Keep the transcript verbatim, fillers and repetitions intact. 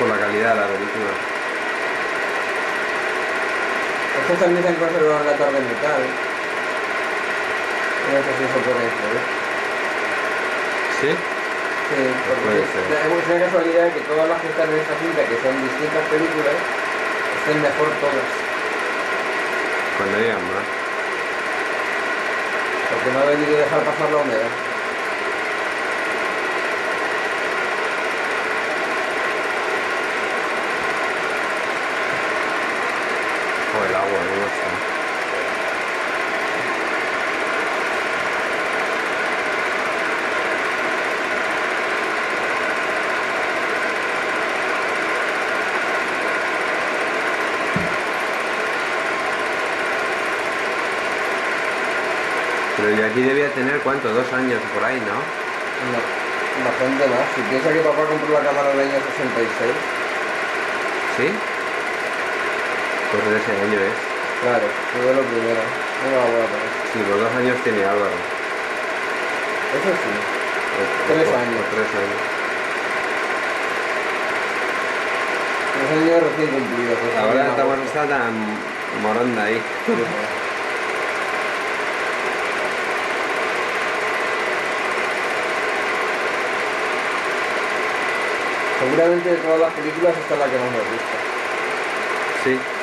por la calidad de la película. Estos también se han conservado en la torre de metal. No sé si eso puede ser. ¿Sí? Sí, porque puede es ser. es una casualidad que todas las que están en esta cinta, que son distintas películas, estén mejor todas. Pues no digan más. Porque no ha debido dejar pasar la humedad. O el agua, ¿cómo está? Pero yo aquí debía tener, ¿cuánto? Dos años por ahí, ¿no? No, bastante más. Si piensa que papá compró la cámara en el año sesenta y seis. ¿Sí? Pues de ese año es. Claro, fue lo primero. No me la voy a poner. Sí, pues dos años tiene Álvaro. Eso sí. O, Tres o- años. o tres años. Tres años recién cumplidos. pues, Ahora en estamos agosto. está tan moronda ahí. Sí, sí. Seguramente de todas las películas esta es la que más me gusta. Sí.